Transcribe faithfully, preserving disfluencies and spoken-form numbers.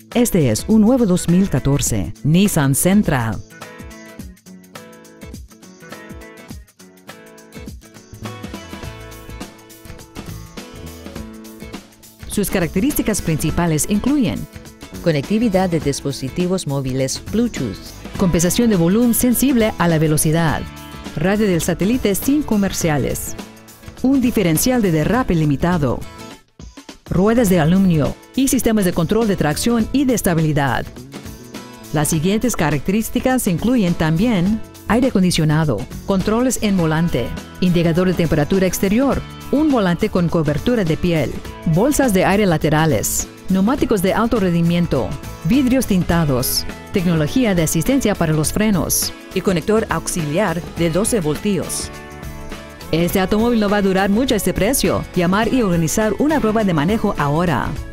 Este es un nuevo dos mil catorce Nissan Sentra. Sus características principales incluyen conectividad de dispositivos móviles Bluetooth, compensación de volumen sensible a la velocidad, radio del satélite sin comerciales, un diferencial de derrape limitado, ruedas de aluminio y sistemas de control de tracción y de estabilidad. Las siguientes características incluyen también aire acondicionado, controles en volante, indicador de temperatura exterior, un volante con cobertura de piel, bolsas de aire laterales, neumáticos de alto rendimiento, vidrios tintados, tecnología de asistencia para los frenos y conector auxiliar de doce voltios. Este automóvil no va a durar mucho a este precio. Llamar y organizar una prueba de manejo ahora.